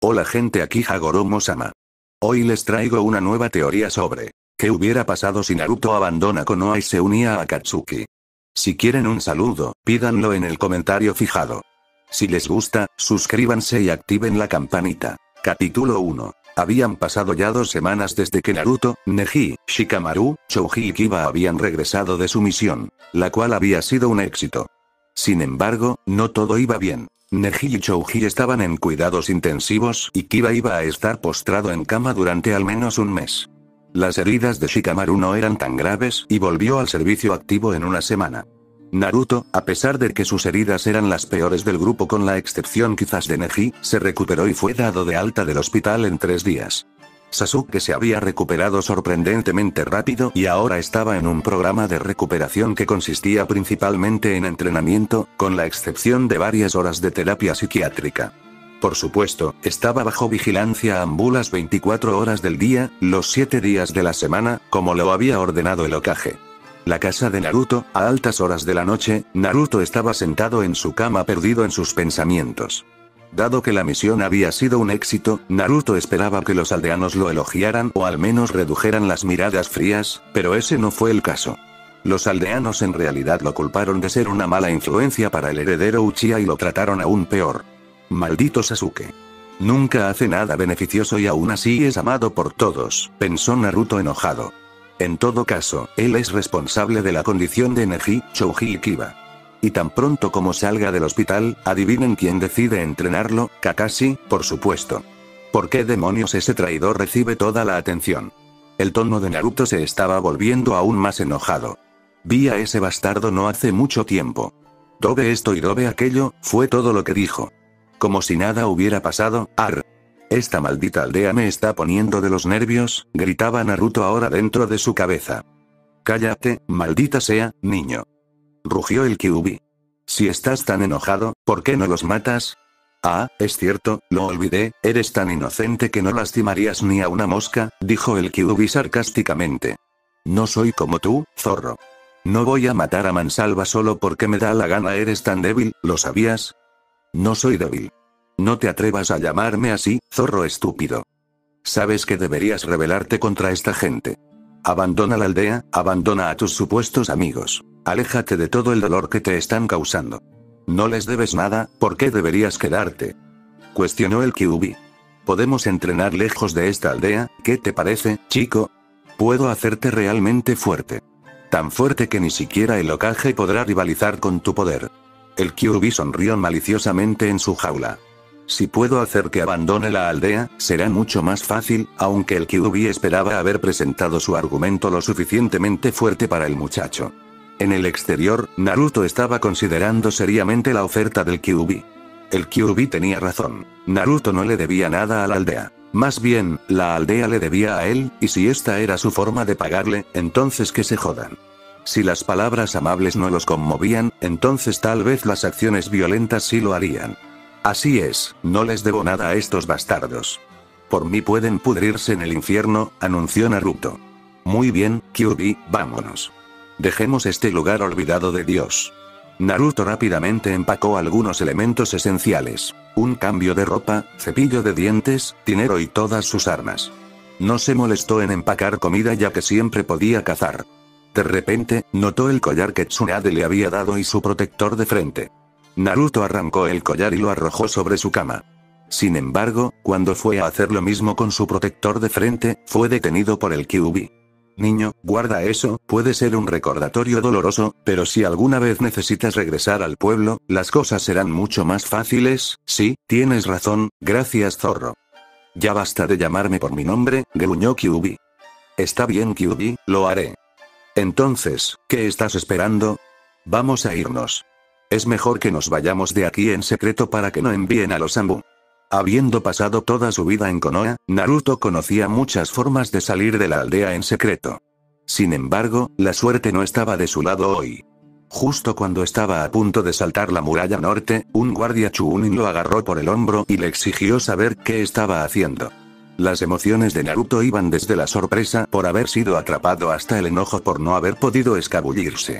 Hola gente, aquí Hagoromo-sama. Hoy les traigo una nueva teoría sobre ¿qué hubiera pasado si Naruto abandona Konoha y se unía a Akatsuki? Si quieren un saludo, pídanlo en el comentario fijado. Si les gusta, suscríbanse y activen la campanita. Capítulo 1. Habían pasado ya 2 semanas desde que Naruto, Neji, Shikamaru, Chouji y Kiba habían regresado de su misión, la cual había sido un éxito. Sin embargo, no todo iba bien. Neji y Chouji estaban en cuidados intensivos y Kiba iba a estar postrado en cama durante al menos un mes. Las heridas de Shikamaru no eran tan graves y volvió al servicio activo en una semana. Naruto, a pesar de que sus heridas eran las peores del grupo con la excepción quizás de Neji, se recuperó y fue dado de alta del hospital en 3 días. Sasuke se había recuperado sorprendentemente rápido y ahora estaba en un programa de recuperación que consistía principalmente en entrenamiento, con la excepción de varias horas de terapia psiquiátrica. Por supuesto, estaba bajo vigilancia ambul las 24 horas del día, los 7 días de la semana, como lo había ordenado el Hokage. La casa de Naruto, a altas horas de la noche, Naruto estaba sentado en su cama perdido en sus pensamientos. Dado que la misión había sido un éxito, Naruto esperaba que los aldeanos lo elogiaran o al menos redujeran las miradas frías, pero ese no fue el caso. Los aldeanos en realidad lo culparon de ser una mala influencia para el heredero Uchiha y lo trataron aún peor. Maldito Sasuke. Nunca hace nada beneficioso y aún así es amado por todos, pensó Naruto enojado. En todo caso, él es responsable de la condición de Neji, Chouji y Kiba. Y tan pronto como salga del hospital, adivinen quién decide entrenarlo, Kakashi, por supuesto. ¿Por qué demonios ese traidor recibe toda la atención? El tono de Naruto se estaba volviendo aún más enojado. Vi a ese bastardo no hace mucho tiempo. Dobe esto y dobe aquello, fue todo lo que dijo. Como si nada hubiera pasado, arr. Esta maldita aldea me está poniendo de los nervios, gritaba Naruto ahora dentro de su cabeza. Cállate, maldita sea, niño. Rugió el Kyuubi. Si estás tan enojado, ¿por qué no los matas? Ah, es cierto, lo olvidé, eres tan inocente que no lastimarías ni a una mosca, dijo el Kyuubi sarcásticamente. No soy como tú, zorro. No voy a matar a mansalva solo porque me da la gana, eres tan débil, ¿lo sabías? No soy débil. No te atrevas a llamarme así, zorro estúpido. Sabes que deberías rebelarte contra esta gente. Abandona la aldea, abandona a tus supuestos amigos. Aléjate de todo el dolor que te están causando. No les debes nada, ¿por qué deberías quedarte? Cuestionó el Kyuubi. Podemos entrenar lejos de esta aldea, ¿qué te parece, chico? Puedo hacerte realmente fuerte. Tan fuerte que ni siquiera el Hokage podrá rivalizar con tu poder. El Kyuubi sonrió maliciosamente en su jaula. Si puedo hacer que abandone la aldea, será mucho más fácil, aunque el Kyuubi esperaba haber presentado su argumento lo suficientemente fuerte para el muchacho. En el exterior, Naruto estaba considerando seriamente la oferta del Kyuubi. El Kyuubi tenía razón. Naruto no le debía nada a la aldea. Más bien, la aldea le debía a él, y si esta era su forma de pagarle, entonces que se jodan. Si las palabras amables no los conmovían, entonces tal vez las acciones violentas sí lo harían. Así es, no les debo nada a estos bastardos. Por mí pueden pudrirse en el infierno, anunció Naruto. Muy bien, Kyuubi, vámonos. Dejemos este lugar olvidado de Dios. Naruto rápidamente empacó algunos elementos esenciales. Un cambio de ropa, cepillo de dientes, dinero y todas sus armas. No se molestó en empacar comida ya que siempre podía cazar. De repente, notó el collar que Tsunade le había dado y su protector de frente. Naruto arrancó el collar y lo arrojó sobre su cama. Sin embargo, cuando fue a hacer lo mismo con su protector de frente, fue detenido por el Kyuubi. Niño, guarda eso, puede ser un recordatorio doloroso, pero si alguna vez necesitas regresar al pueblo, las cosas serán mucho más fáciles. Sí, tienes razón, gracias zorro. Ya basta de llamarme por mi nombre, gruñó Kyuubi. Está bien Kyuubi, lo haré. Entonces, ¿qué estás esperando? Vamos a irnos. Es mejor que nos vayamos de aquí en secreto para que no envíen a los Zanbu. Habiendo pasado toda su vida en Konoha, Naruto conocía muchas formas de salir de la aldea en secreto. Sin embargo, la suerte no estaba de su lado hoy. Justo cuando estaba a punto de saltar la muralla norte, un guardia Chunin lo agarró por el hombro y le exigió saber qué estaba haciendo. Las emociones de Naruto iban desde la sorpresa por haber sido atrapado hasta el enojo por no haber podido escabullirse.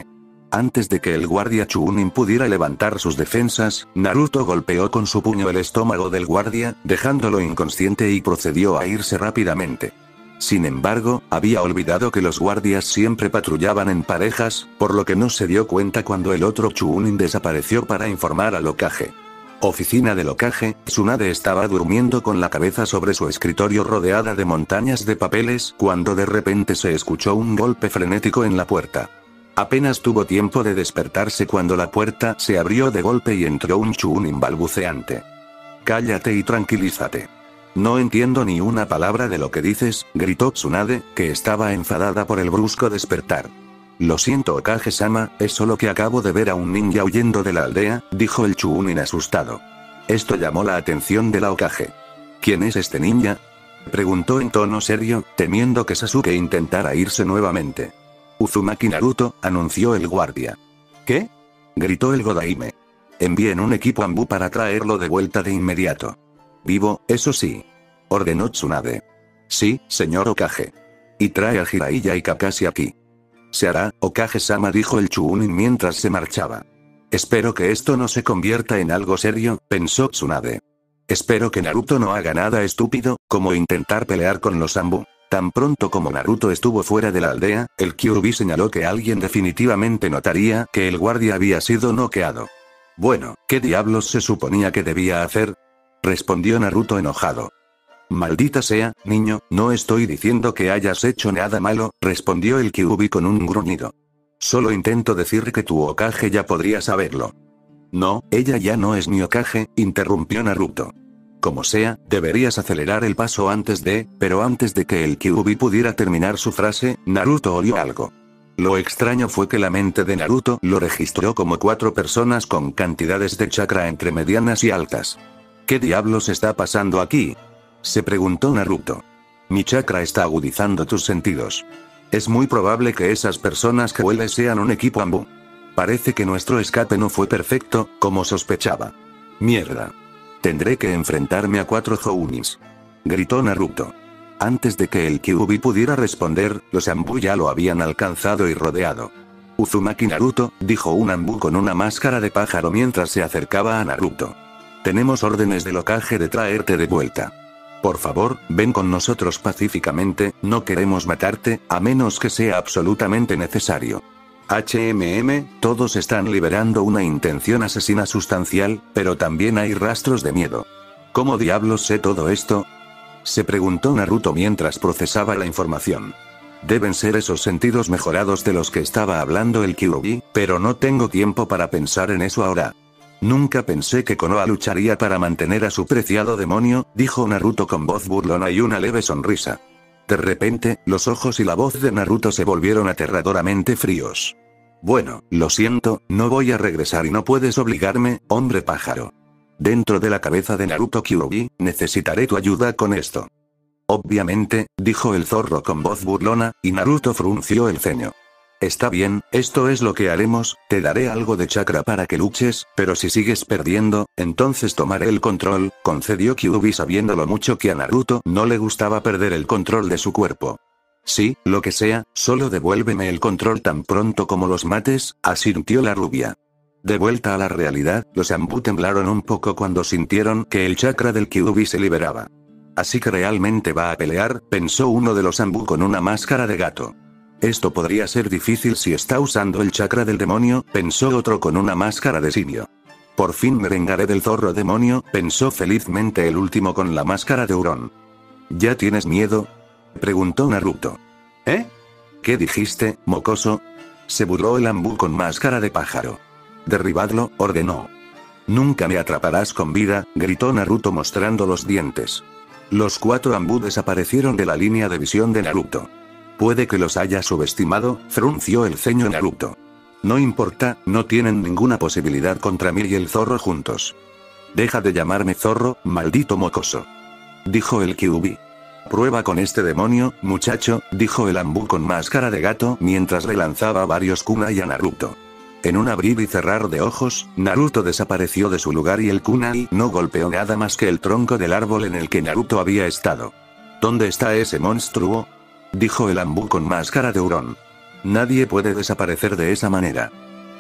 Antes de que el guardia Chunin pudiera levantar sus defensas, Naruto golpeó con su puño el estómago del guardia, dejándolo inconsciente y procedió a irse rápidamente. Sin embargo, había olvidado que los guardias siempre patrullaban en parejas, por lo que no se dio cuenta cuando el otro Chunin desapareció para informar al Hokage. Oficina del Hokage, Tsunade estaba durmiendo con la cabeza sobre su escritorio rodeada de montañas de papeles cuando de repente se escuchó un golpe frenético en la puerta. Apenas tuvo tiempo de despertarse cuando la puerta se abrió de golpe y entró un Chunin balbuceante. «Cállate y tranquilízate. No entiendo ni una palabra de lo que dices», gritó Tsunade, que estaba enfadada por el brusco despertar. «Lo siento Hokage-sama, es solo que acabo de ver a un ninja huyendo de la aldea», dijo el Chunin asustado. Esto llamó la atención de la Hokage. «¿Quién es este ninja?», preguntó en tono serio, temiendo que Sasuke intentara irse nuevamente. «Uzumaki Naruto», anunció el guardia. «¿Qué?», gritó el Godaime. «Envíen un equipo Anbu para traerlo de vuelta de inmediato». «Vivo, eso sí», ordenó Tsunade. «Sí, señor Hokage. Y trae a Jiraiya y Kakashi aquí». «Se hará, Hokage-sama», dijo el Chunin mientras se marchaba. «Espero que esto no se convierta en algo serio», pensó Tsunade. «Espero que Naruto no haga nada estúpido, como intentar pelear con los Anbu». Tan pronto como Naruto estuvo fuera de la aldea, el Kyuubi señaló que alguien definitivamente notaría que el guardia había sido noqueado. «Bueno, ¿qué diablos se suponía que debía hacer?», respondió Naruto enojado. «Maldita sea, niño, no estoy diciendo que hayas hecho nada malo», respondió el Kyuubi con un gruñido. «Solo intento decir que tu Hokage ya podría saberlo». «No, ella ya no es mi Hokage», interrumpió Naruto. «Como sea, deberías acelerar el paso antes de», pero antes de que el Kyuubi pudiera terminar su frase, Naruto olió algo. Lo extraño fue que la mente de Naruto lo registró como 4 personas con cantidades de chakra entre medianas y altas. «¿Qué diablos está pasando aquí?», se preguntó Naruto. «Mi chakra está agudizando tus sentidos. Es muy probable que esas personas que hueles sean un equipo Anbu. Parece que nuestro escape no fue perfecto, como sospechaba. Mierda. Tendré que enfrentarme a 4 Jounins», gritó Naruto. Antes de que el Kyuubi pudiera responder, los Anbu ya lo habían alcanzado y rodeado. «Uzumaki Naruto», dijo un Anbu con una máscara de pájaro mientras se acercaba a Naruto. «Tenemos órdenes del Hokage de traerte de vuelta. Por favor, ven con nosotros pacíficamente, no queremos matarte, a menos que sea absolutamente necesario». Todos están liberando una intención asesina sustancial, pero también hay rastros de miedo. ¿Cómo diablos sé todo esto?, se preguntó Naruto mientras procesaba la información. Deben ser esos sentidos mejorados de los que estaba hablando el Kyuubi, pero no tengo tiempo para pensar en eso ahora. Nunca pensé que Konoha lucharía para mantener a su preciado demonio, dijo Naruto con voz burlona y una leve sonrisa. De repente, los ojos y la voz de Naruto se volvieron aterradoramente fríos. «Bueno, lo siento, no voy a regresar y no puedes obligarme, hombre pájaro». Dentro de la cabeza de Naruto Kyuubi, necesitaré tu ayuda con esto. Obviamente, dijo el zorro con voz burlona, y Naruto frunció el ceño. Está bien, esto es lo que haremos, te daré algo de chakra para que luches, pero si sigues perdiendo, entonces tomaré el control, concedió Kyuubi sabiendo lo mucho que a Naruto no le gustaba perder el control de su cuerpo. Sí, lo que sea, solo devuélveme el control tan pronto como los mates, asintió la rubia. De vuelta a la realidad, los Anbu temblaron un poco cuando sintieron que el chakra del Kyuubi se liberaba. Así que realmente va a pelear, pensó uno de los Anbu con una máscara de gato. Esto podría ser difícil si está usando el chakra del demonio, pensó otro con una máscara de simio. Por fin me vengaré del zorro demonio, pensó felizmente el último con la máscara de hurón. ¿Ya tienes miedo?, preguntó Naruto. ¿Eh? ¿Qué dijiste, mocoso?, se burló el Anbu con máscara de pájaro. Derribadlo, ordenó. Nunca me atraparás con vida, gritó Naruto mostrando los dientes. Los 4 Anbu desaparecieron de la línea de visión de Naruto. Puede que los haya subestimado, frunció el ceño Naruto. No importa, no tienen ninguna posibilidad contra mí y el zorro juntos. Deja de llamarme zorro, maldito mocoso, dijo el Kyuubi. Prueba con este demonio, muchacho, dijo el Anbu con máscara de gato mientras le lanzaba varios kunai a Naruto. En un abrir y cerrar de ojos, Naruto desapareció de su lugar y el kunai no golpeó nada más que el tronco del árbol en el que Naruto había estado. ¿Dónde está ese monstruo?, dijo el Anbu con máscara de hurón. Nadie puede desaparecer de esa manera.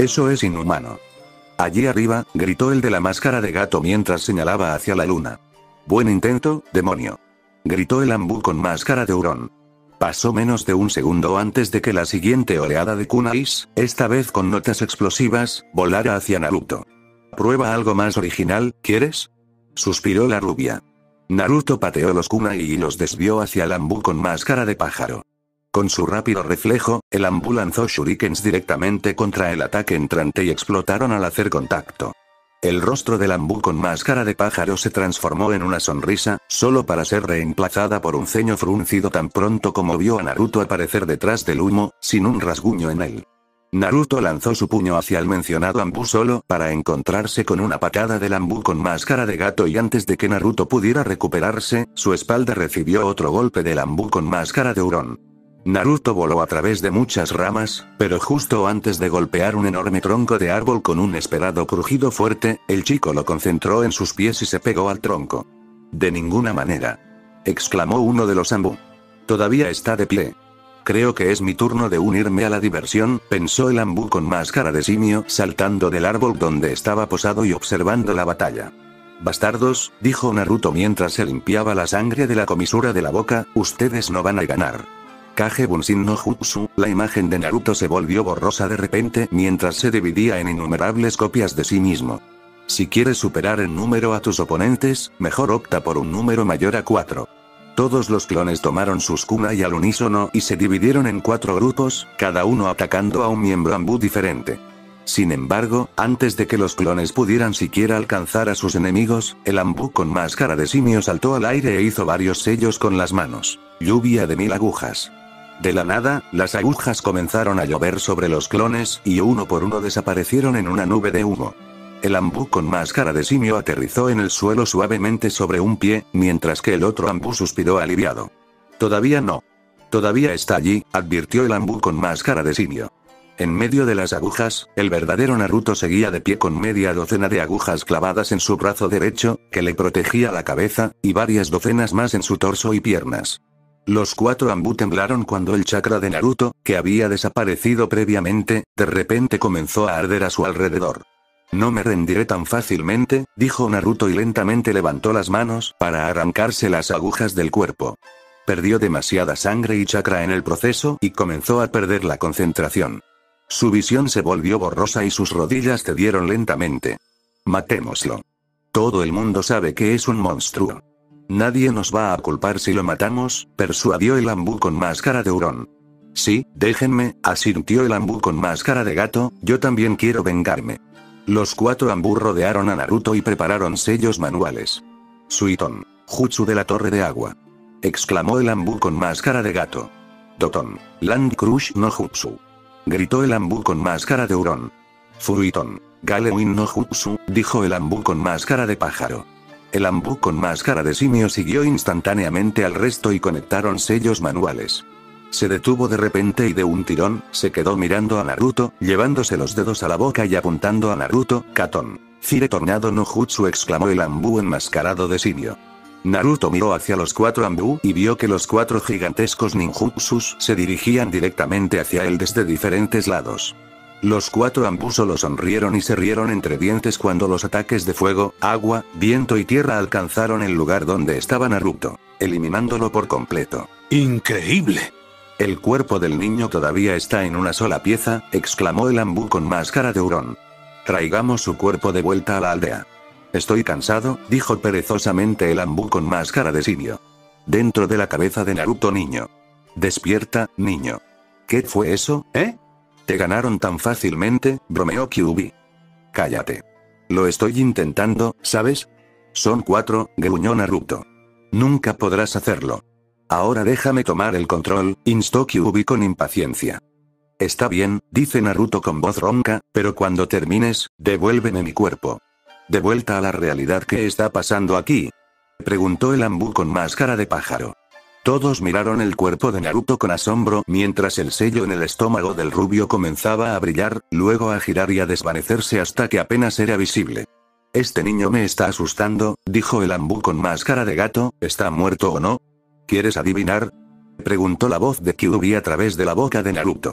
Eso es inhumano. Allí arriba, gritó el de la máscara de gato mientras señalaba hacia la luna. Buen intento, demonio. Gritó el Anbu con máscara de hurón. Pasó menos de un segundo antes de que la siguiente oleada de kunais, esta vez con notas explosivas, volara hacia Naruto. Prueba algo más original, ¿quieres? Suspiró la rubia. Naruto pateó los kunai y los desvió hacia el Anbu con máscara de pájaro. Con su rápido reflejo, el Anbu lanzó shurikens directamente contra el ataque entrante y explotaron al hacer contacto. El rostro del Anbu con máscara de pájaro se transformó en una sonrisa, solo para ser reemplazada por un ceño fruncido tan pronto como vio a Naruto aparecer detrás del humo, sin un rasguño en él. Naruto lanzó su puño hacia el mencionado Anbu solo para encontrarse con una patada del Anbu con máscara de gato y antes de que Naruto pudiera recuperarse, su espalda recibió otro golpe del Anbu con máscara de hurón. Naruto voló a través de muchas ramas, pero justo antes de golpear un enorme tronco de árbol con un esperado crujido fuerte, el chico lo concentró en sus pies y se pegó al tronco. De ninguna manera. Exclamó uno de los Anbu. Todavía está de pie. Creo que es mi turno de unirme a la diversión, pensó el Anbu con máscara de simio, saltando del árbol donde estaba posado y observando la batalla. Bastardos, dijo Naruto mientras se limpiaba la sangre de la comisura de la boca, ustedes no van a ganar. Kage Bunshin no Jutsu, la imagen de Naruto se volvió borrosa de repente mientras se dividía en innumerables copias de sí mismo. Si quieres superar en número a tus oponentes, mejor opta por un número mayor a 4. Todos los clones tomaron sus kunai al unísono y se dividieron en 4 grupos, cada uno atacando a un miembro Anbu diferente. Sin embargo, antes de que los clones pudieran siquiera alcanzar a sus enemigos, el Anbu con máscara de simio saltó al aire e hizo varios sellos con las manos. Lluvia de 1000 agujas. De la nada, las agujas comenzaron a llover sobre los clones y uno por uno desaparecieron en una nube de humo. El Anbu con máscara de simio aterrizó en el suelo suavemente sobre un pie, mientras que el otro Anbu suspiró aliviado. Todavía no. Todavía está allí, advirtió el Anbu con máscara de simio. En medio de las agujas, el verdadero Naruto seguía de pie con media docena de agujas clavadas en su brazo derecho, que le protegía la cabeza, y varias docenas más en su torso y piernas. Los 4 Anbu temblaron cuando el chakra de Naruto, que había desaparecido previamente, de repente comenzó a arder a su alrededor. No me rendiré tan fácilmente, dijo Naruto y lentamente levantó las manos para arrancarse las agujas del cuerpo. Perdió demasiada sangre y chakra en el proceso y comenzó a perder la concentración. Su visión se volvió borrosa y sus rodillas cedieron lentamente. Matémoslo. Todo el mundo sabe que es un monstruo. Nadie nos va a culpar si lo matamos, persuadió el Anbu con máscara de hurón. Sí, déjenme, asintió el Anbu con máscara de gato, yo también quiero vengarme. Los 4 Anbu rodearon a Naruto y prepararon sellos manuales. Suiton, Jutsu de la torre de agua. Exclamó el Anbu con máscara de gato. Doton, Land Crush no Jutsu. Gritó el Anbu con máscara de hurón. Furuiton, Galewin no Jutsu, dijo el Anbu con máscara de pájaro. El Anbu con máscara de simio siguió instantáneamente al resto y conectaron sellos manuales. Se detuvo de repente y de un tirón, se quedó mirando a Naruto, llevándose los dedos a la boca y apuntando a Naruto, Katon. Fire Tornado no Jutsu, exclamó el Anbu enmascarado de simio. Naruto miró hacia los 4 Anbu y vio que los 4 gigantescos ninjutsus se dirigían directamente hacia él desde diferentes lados. Los 4 Anbu solo sonrieron y se rieron entre dientes cuando los ataques de fuego, agua, viento y tierra alcanzaron el lugar donde estaba Naruto, eliminándolo por completo. ¡Increíble! El cuerpo del niño todavía está en una sola pieza, exclamó el Anbu con máscara de hurón. Traigamos su cuerpo de vuelta a la aldea. Estoy cansado, dijo perezosamente el Anbu con máscara de simio. Dentro de la cabeza de Naruto niño. Despierta, niño. ¿Qué fue eso, ¿Te ganaron tan fácilmente?, bromeó Kyuubi. Cállate. Lo estoy intentando, ¿sabes? Son 4, gruñó Naruto. Nunca podrás hacerlo. Ahora déjame tomar el control, instó Kyuubi con impaciencia. Está bien, dice Naruto con voz ronca, pero cuando termines, devuélveme mi cuerpo. ¿De vuelta a la realidad? ¿Qué está pasando aquí?, preguntó el Anbu con máscara de pájaro. Todos miraron el cuerpo de Naruto con asombro mientras el sello en el estómago del rubio comenzaba a brillar, luego a girar y a desvanecerse hasta que apenas era visible. Este niño me está asustando, dijo el Anbu con máscara de gato, ¿está muerto o no? ¿Quieres adivinar?, preguntó la voz de Kyuubi a través de la boca de Naruto.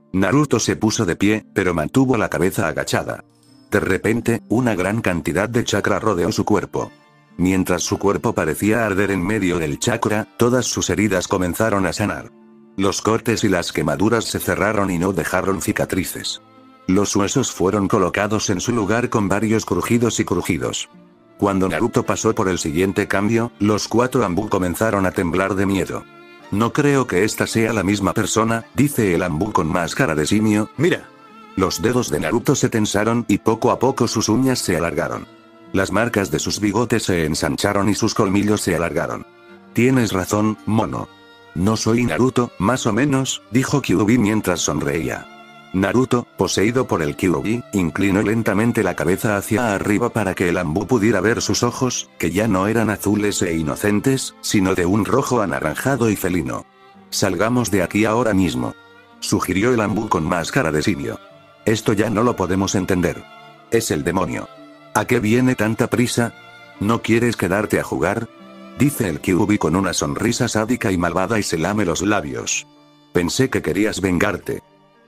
Naruto se puso de pie, pero mantuvo la cabeza agachada. De repente, una gran cantidad de chakra rodeó su cuerpo. Mientras su cuerpo parecía arder en medio del chakra, todas sus heridas comenzaron a sanar. Los cortes y las quemaduras se cerraron y no dejaron cicatrices. Los huesos fueron colocados en su lugar con varios crujidos y crujidos. Cuando Naruto pasó por el siguiente cambio, los 4 Anbu comenzaron a temblar de miedo. No creo que esta sea la misma persona, dice el Anbu con máscara de simio. Mira. Los dedos de Naruto se tensaron y poco a poco sus uñas se alargaron. Las marcas de sus bigotes se ensancharon y sus colmillos se alargaron. Tienes razón, mono. No soy Naruto, más o menos, dijo Kyuubi mientras sonreía. Naruto, poseído por el Kyuubi, inclinó lentamente la cabeza hacia arriba para que el Anbu pudiera ver sus ojos, que ya no eran azules e inocentes, sino de un rojo anaranjado y felino. Salgamos de aquí ahora mismo, sugirió el Anbu con máscara de simio. Esto ya no lo podemos entender. Es el demonio. ¿A qué viene tanta prisa? ¿No quieres quedarte a jugar? Dice el Kyuubi con una sonrisa sádica y malvada y se lame los labios. Pensé que querías vengarte.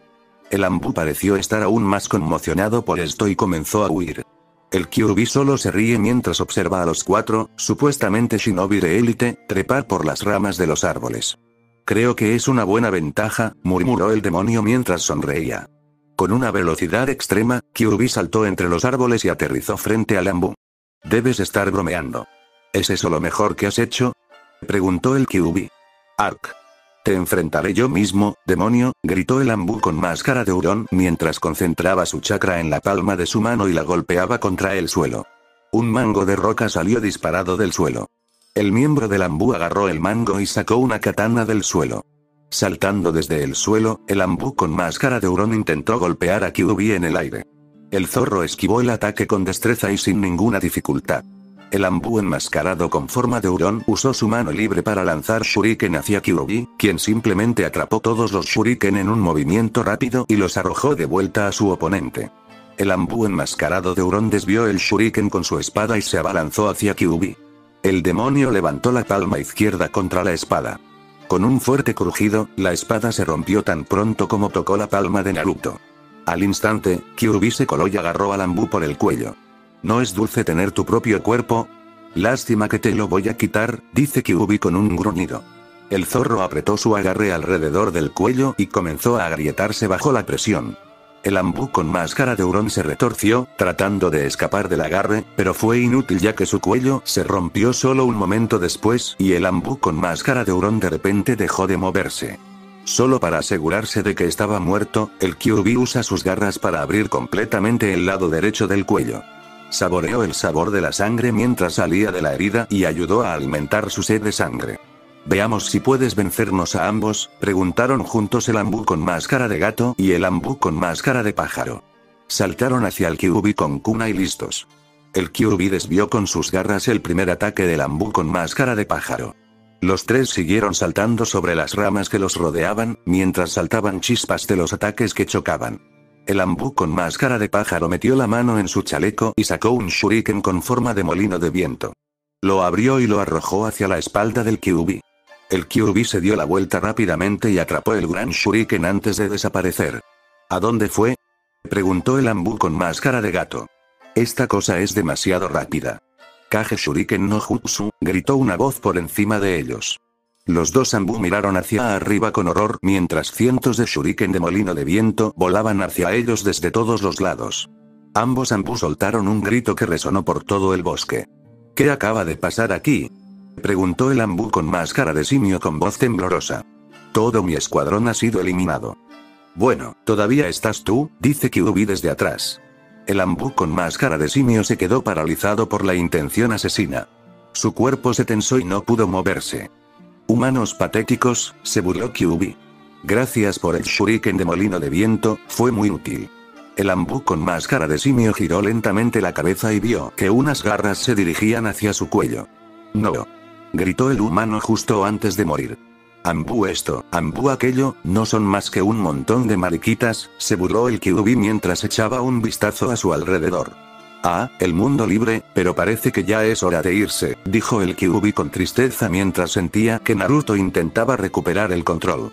El Anbu pareció estar aún más conmocionado por esto y comenzó a huir. El Kyuubi solo se ríe mientras observa a los 4, supuestamente shinobi de élite, trepar por las ramas de los árboles. Creo que es una buena ventaja, murmuró el demonio mientras sonreía. Con una velocidad extrema, Kyuubi saltó entre los árboles y aterrizó frente al Anbu. Debes estar bromeando. ¿Es eso lo mejor que has hecho? Preguntó el Kyuubi. Ark. Te enfrentaré yo mismo, demonio, gritó el Anbu con máscara de hurón mientras concentraba su chakra en la palma de su mano y la golpeaba contra el suelo. Un mango de roca salió disparado del suelo. El miembro del Anbu agarró el mango y sacó una katana del suelo. Saltando desde el suelo, el Anbu con máscara de hurón intentó golpear a Kyuubi en el aire. El zorro esquivó el ataque con destreza y sin ninguna dificultad. El Anbu enmascarado con forma de hurón usó su mano libre para lanzar shuriken hacia Kyuubi, quien simplemente atrapó todos los shuriken en un movimiento rápido y los arrojó de vuelta a su oponente. El Anbu enmascarado de hurón desvió el shuriken con su espada y se abalanzó hacia Kyuubi. El demonio levantó la palma izquierda contra la espada. Con un fuerte crujido, la espada se rompió tan pronto como tocó la palma de Naruto. Al instante, Kyuubi se coló y agarró al Anbu por el cuello. ¿No es dulce tener tu propio cuerpo? Lástima que te lo voy a quitar, dice Kyuubi con un gruñido. El zorro apretó su agarre alrededor del cuello y comenzó a agrietarse bajo la presión. El Anbu con máscara de hurón se retorció, tratando de escapar del agarre, pero fue inútil ya que su cuello se rompió solo un momento después y el Anbu con máscara de hurón de repente dejó de moverse. Solo para asegurarse de que estaba muerto, el Kyuubi usa sus garras para abrir completamente el lado derecho del cuello. Saboreó el sabor de la sangre mientras salía de la herida y ayudó a alimentar su sed de sangre. Veamos si puedes vencernos a ambos, preguntaron juntos el Anbu con máscara de gato y el Anbu con máscara de pájaro. Saltaron hacia el Kyuubi con kunai listos. El Kyuubi desvió con sus garras el primer ataque del Anbu con máscara de pájaro. Los 3 siguieron saltando sobre las ramas que los rodeaban, mientras saltaban chispas de los ataques que chocaban. El Anbu con máscara de pájaro metió la mano en su chaleco y sacó un shuriken con forma de molino de viento. Lo abrió y lo arrojó hacia la espalda del Kyuubi. El Kyuubi se dio la vuelta rápidamente y atrapó el gran shuriken antes de desaparecer. ¿A dónde fue? Preguntó el Anbu con máscara de gato. Esta cosa es demasiado rápida. Kage Shuriken no Jutsu, gritó una voz por encima de ellos. Los 2 Anbu miraron hacia arriba con horror mientras cientos de shuriken de molino de viento volaban hacia ellos desde todos los lados. Ambos Anbu soltaron un grito que resonó por todo el bosque. ¿Qué acaba de pasar aquí? Preguntó el Anbu con máscara de simio con voz temblorosa. Todo mi escuadrón ha sido eliminado. Bueno, todavía estás tú, dice Kyuubi desde atrás. El Anbu con máscara de simio se quedó paralizado por la intención asesina. Su cuerpo se tensó y no pudo moverse. Humanos patéticos, se burló Kyuubi. Gracias por el shuriken de molino de viento, fue muy útil. El Anbu con máscara de simio giró lentamente la cabeza y vio que unas garras se dirigían hacia su cuello. No. Gritó el humano justo antes de morir. Anbu esto, Anbu aquello, no son más que un montón de mariquitas, se burló el Kyuubi mientras echaba un vistazo a su alrededor. Ah, el mundo libre, pero parece que ya es hora de irse, dijo el Kyuubi con tristeza mientras sentía que Naruto intentaba recuperar el control.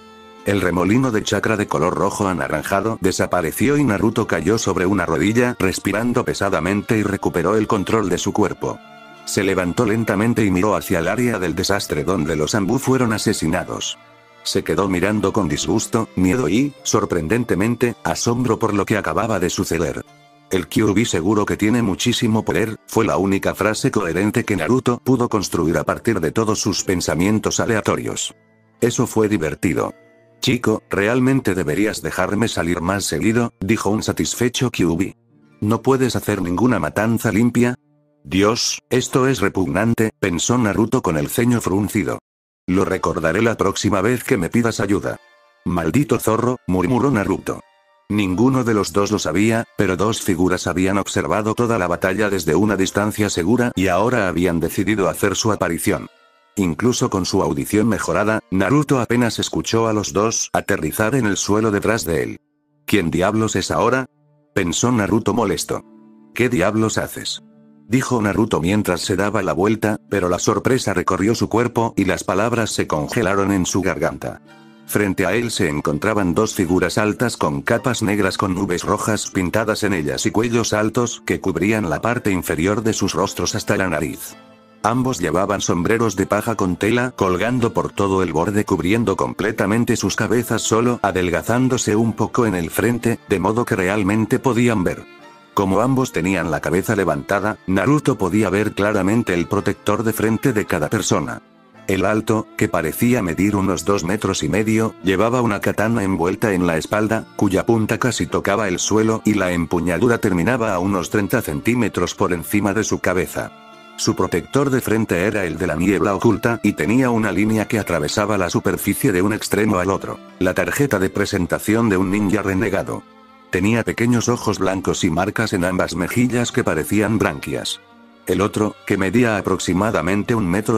El remolino de chakra de color rojo anaranjado desapareció y Naruto cayó sobre una rodilla, respirando pesadamente y recuperó el control de su cuerpo. Se levantó lentamente y miró hacia el área del desastre donde los Anbu fueron asesinados. Se quedó mirando con disgusto, miedo y, sorprendentemente, asombro por lo que acababa de suceder. El Kyuubi seguro que tiene muchísimo poder, fue la única frase coherente que Naruto pudo construir a partir de todos sus pensamientos aleatorios. Eso fue divertido. Chico, realmente deberías dejarme salir más seguido, dijo un satisfecho Kyuubi. ¿No puedes hacer ninguna matanza limpia? Dios, esto es repugnante, pensó Naruto con el ceño fruncido. Lo recordaré la próxima vez que me pidas ayuda. Maldito zorro, murmuró Naruto. Ninguno de los dos lo sabía, pero dos figuras habían observado toda la batalla desde una distancia segura y ahora habían decidido hacer su aparición. Incluso con su audición mejorada, Naruto apenas escuchó a los dos aterrizar en el suelo detrás de él. ¿Quién diablos es ahora? Pensó Naruto molesto. ¿Qué diablos haces? Dijo Naruto mientras se daba la vuelta, pero la sorpresa recorrió su cuerpo y las palabras se congelaron en su garganta. Frente a él se encontraban dos figuras altas con capas negras con nubes rojas pintadas en ellas y cuellos altos que cubrían la parte inferior de sus rostros hasta la nariz. Ambos llevaban sombreros de paja con tela colgando por todo el borde cubriendo completamente sus cabezas solo adelgazándose un poco en el frente, de modo que realmente podían ver. Como ambos tenían la cabeza levantada, Naruto podía ver claramente el protector de frente de cada persona. El alto, que parecía medir unos 2,5 metros, llevaba una katana envuelta en la espalda, cuya punta casi tocaba el suelo y la empuñadura terminaba a unos 30 centímetros por encima de su cabeza. Su protector de frente era el de la niebla oculta y tenía una línea que atravesaba la superficie de un extremo al otro, la tarjeta de presentación de un ninja renegado. Tenía pequeños ojos blancos y marcas en ambas mejillas que parecían branquias. El otro, que medía aproximadamente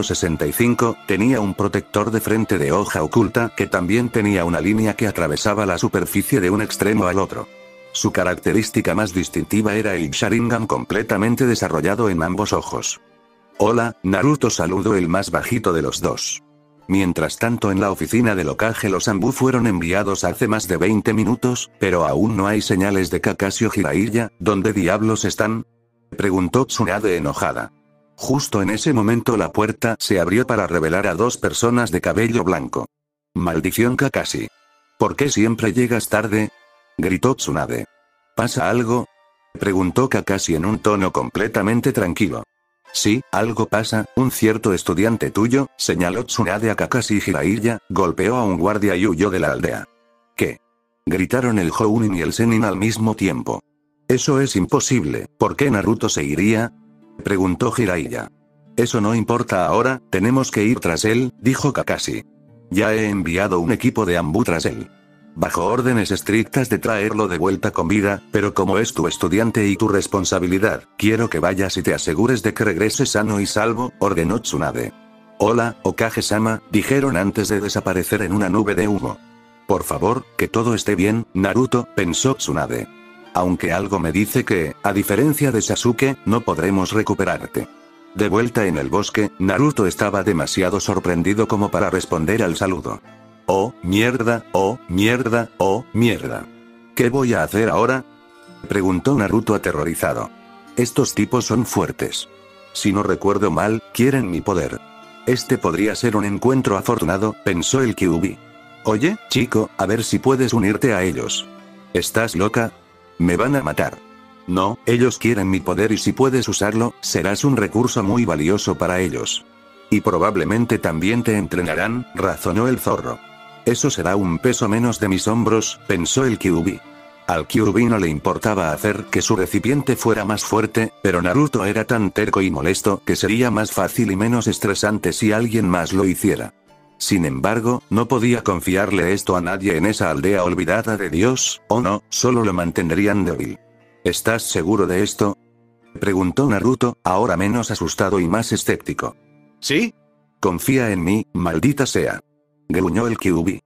1,65 m, tenía un protector de frente de hoja oculta que también tenía una línea que atravesaba la superficie de un extremo al otro. Su característica más distintiva era el Sharingan completamente desarrollado en ambos ojos. Hola, Naruto saludó el más bajito de los dos. Mientras tanto en la oficina del Hokage los Anbu fueron enviados hace más de 20 minutos, pero aún no hay señales de Kakashi o Jiraiya, ¿dónde diablos están? Preguntó Tsunade enojada. Justo en ese momento la puerta se abrió para revelar a dos personas de cabello blanco. Maldición Kakashi. ¿Por qué siempre llegas tarde? Gritó Tsunade. ¿Pasa algo? Preguntó Kakashi en un tono completamente tranquilo. Sí, algo pasa, un cierto estudiante tuyo, señaló Tsunade a Kakashi y Jiraiya, golpeó a un guardia y huyó de la aldea. ¿Qué? Gritaron el Jounin y el Zenin al mismo tiempo. Eso es imposible, ¿por qué Naruto se iría? Preguntó Jiraiya. Eso no importa ahora, tenemos que ir tras él, dijo Kakashi. Ya he enviado un equipo de Anbu tras él. Bajo órdenes estrictas de traerlo de vuelta con vida, pero como es tu estudiante y tu responsabilidad, quiero que vayas y te asegures de que regrese sano y salvo, ordenó Tsunade. Hola, Hokage-sama, dijeron antes de desaparecer en una nube de humo. Por favor, que todo esté bien, Naruto, pensó Tsunade. Aunque algo me dice que, a diferencia de Sasuke, no podremos recuperarte. De vuelta en el bosque, Naruto estaba demasiado sorprendido como para responder al saludo. ¡Oh, mierda! ¡Oh, mierda! ¡Oh, mierda! ¿Qué voy a hacer ahora? Preguntó Naruto aterrorizado. Estos tipos son fuertes. Si no recuerdo mal, quieren mi poder. Este podría ser un encuentro afortunado, pensó el Kyuubi. Oye, chico, a ver si puedes unirte a ellos. ¿Estás loca? Me van a matar. No, ellos quieren mi poder y si puedes usarlo, serás un recurso muy valioso para ellos. Y probablemente también te entrenarán, razonó el zorro. Eso será un peso menos de mis hombros, pensó el Kyuubi. Al Kyuubi no le importaba hacer que su recipiente fuera más fuerte, pero Naruto era tan terco y molesto que sería más fácil y menos estresante si alguien más lo hiciera. Sin embargo, no podía confiarle esto a nadie en esa aldea olvidada de Dios, o no, solo lo mantendrían débil. ¿Estás seguro de esto? Preguntó Naruto, ahora menos asustado y más escéptico. ¿Sí? Confía en mí, maldita sea. Gruñó el Kyuubi.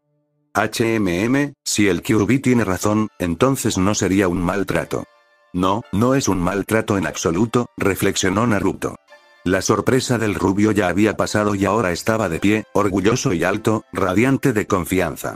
Si el Kyuubi tiene razón, entonces no sería un maltrato. No, no es un maltrato en absoluto, reflexionó Naruto. La sorpresa del rubio ya había pasado y ahora estaba de pie, orgulloso y alto, radiante de confianza.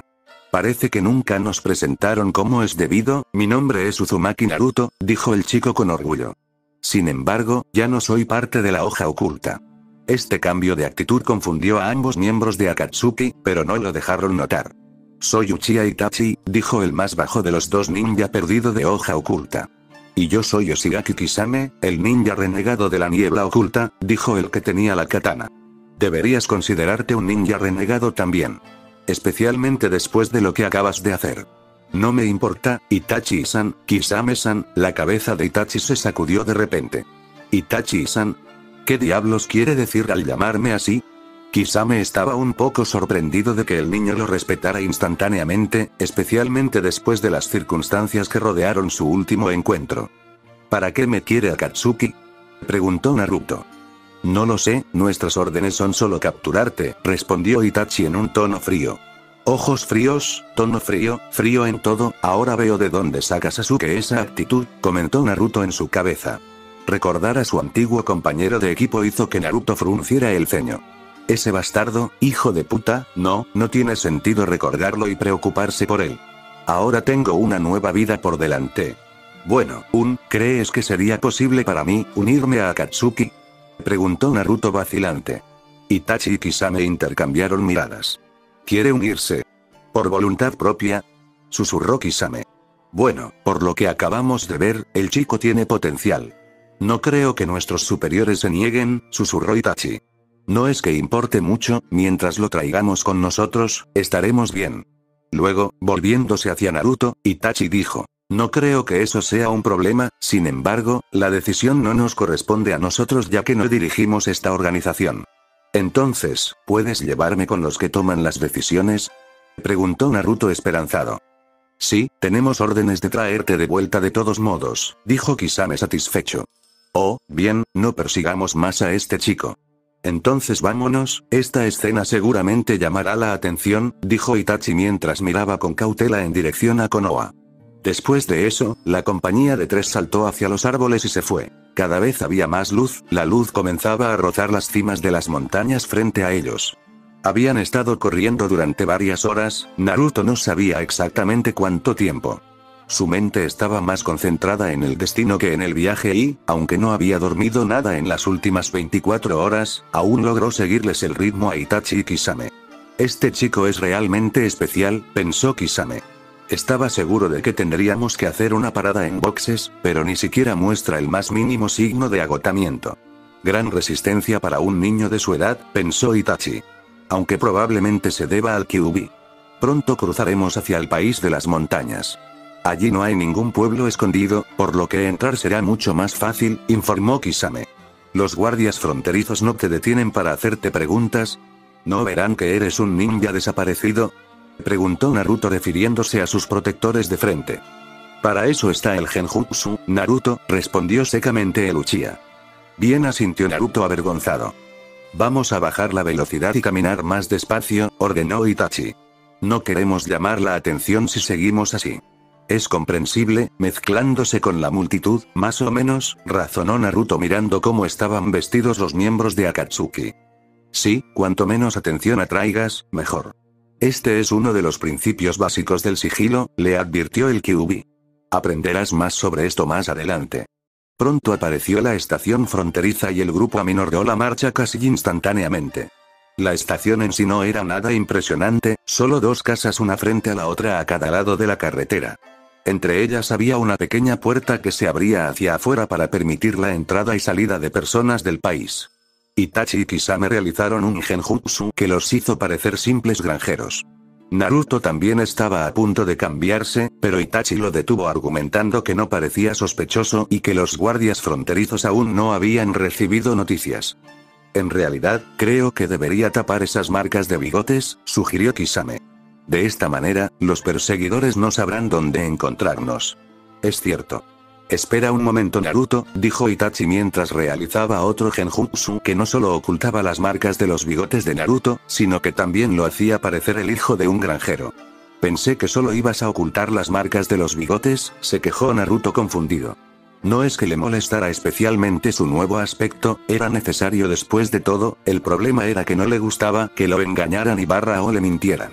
Parece que nunca nos presentaron como es debido. Mi nombre es Uzumaki Naruto, dijo el chico con orgullo. Sin embargo, ya no soy parte de la hoja oculta. Este cambio de actitud confundió a ambos miembros de Akatsuki, pero no lo dejaron notar. Soy Uchiha Itachi, dijo el más bajo de los dos ninja perdido de hoja oculta. Y yo soy Yoshiaki Kisame, el ninja renegado de la niebla oculta, dijo el que tenía la katana. Deberías considerarte un ninja renegado también. Especialmente después de lo que acabas de hacer. No me importa, Itachi-san, Kisame-san. La cabeza de Itachi se sacudió de repente. Itachi-san. ¿Qué diablos quiere decir al llamarme así? Kisame estaba un poco sorprendido de que el niño lo respetara instantáneamente, especialmente después de las circunstancias que rodearon su último encuentro. ¿Para qué me quiere Akatsuki?, preguntó Naruto. No lo sé, nuestras órdenes son solo capturarte, respondió Itachi en un tono frío. Ojos fríos, tono frío, frío en todo. Ahora veo de dónde saca Sasuke esa actitud, comentó Naruto en su cabeza. Recordar a su antiguo compañero de equipo hizo que Naruto frunciera el ceño. Ese bastardo, hijo de puta, no tiene sentido recordarlo y preocuparse por él. Ahora tengo una nueva vida por delante. Bueno, ¿crees que sería posible para mí unirme a Akatsuki?, preguntó Naruto vacilante. Itachi y Kisame intercambiaron miradas. ¿Quiere unirse? ¿Por voluntad propia?, susurró Kisame. Bueno, por lo que acabamos de ver, el chico tiene potencial. No creo que nuestros superiores se nieguen, susurró Itachi. No es que importe mucho, mientras lo traigamos con nosotros, estaremos bien. Luego, volviéndose hacia Naruto, Itachi dijo. No creo que eso sea un problema, sin embargo, la decisión no nos corresponde a nosotros ya que no dirigimos esta organización. Entonces, ¿puedes llevarme con los que toman las decisiones?, preguntó Naruto esperanzado. Sí, tenemos órdenes de traerte de vuelta de todos modos, dijo Kisame satisfecho. Oh, bien, no persigamos más a este chico. Entonces vámonos, esta escena seguramente llamará la atención, dijo Itachi mientras miraba con cautela en dirección a Konoha. Después de eso, la compañía de tres saltó hacia los árboles y se fue. Cada vez había más luz, la luz comenzaba a rozar las cimas de las montañas frente a ellos. Habían estado corriendo durante varias horas, Naruto no sabía exactamente cuánto tiempo. Su mente estaba más concentrada en el destino que en el viaje y, aunque no había dormido nada en las últimas 24 horas, aún logró seguirles el ritmo a Itachi y Kisame. Este chico es realmente especial, pensó Kisame. Estaba seguro de que tendríamos que hacer una parada en boxes, pero ni siquiera muestra el más mínimo signo de agotamiento. Gran resistencia para un niño de su edad, pensó Itachi. Aunque probablemente se deba al Kyuubi. Pronto cruzaremos hacia el país de las montañas. Allí no hay ningún pueblo escondido, por lo que entrar será mucho más fácil, informó Kisame. Los guardias fronterizos no te detienen para hacerte preguntas. ¿No verán que eres un ninja desaparecido?, preguntó Naruto refiriéndose a sus protectores de frente. Para eso está el Genjutsu, Naruto, respondió secamente el Uchiha. Bien, asintió Naruto avergonzado. Vamos a bajar la velocidad y caminar más despacio, ordenó Itachi. No queremos llamar la atención si seguimos así. Es comprensible, mezclándose con la multitud, más o menos, razonó Naruto mirando cómo estaban vestidos los miembros de Akatsuki. Sí, cuanto menos atención atraigas, mejor. Este es uno de los principios básicos del sigilo, le advirtió el Kyuubi. Aprenderás más sobre esto más adelante. Pronto apareció la estación fronteriza y el grupo aminoró la marcha casi instantáneamente. La estación en sí no era nada impresionante, solo dos casas una frente a la otra a cada lado de la carretera. Entre ellas había una pequeña puerta que se abría hacia afuera para permitir la entrada y salida de personas del país. Itachi y Kisame realizaron un genjutsu que los hizo parecer simples granjeros. Naruto también estaba a punto de cambiarse, pero Itachi lo detuvo argumentando que no parecía sospechoso y que los guardias fronterizos aún no habían recibido noticias. En realidad, creo que debería tapar esas marcas de bigotes, sugirió Kisame. De esta manera, los perseguidores no sabrán dónde encontrarnos. Es cierto. Espera un momento, Naruto, dijo Itachi mientras realizaba otro genjutsu que no solo ocultaba las marcas de los bigotes de Naruto, sino que también lo hacía parecer el hijo de un granjero. Pensé que solo ibas a ocultar las marcas de los bigotes, se quejó Naruto confundido. No es que le molestara especialmente su nuevo aspecto, era necesario después de todo, el problema era que no le gustaba que lo engañaran o le mintieran.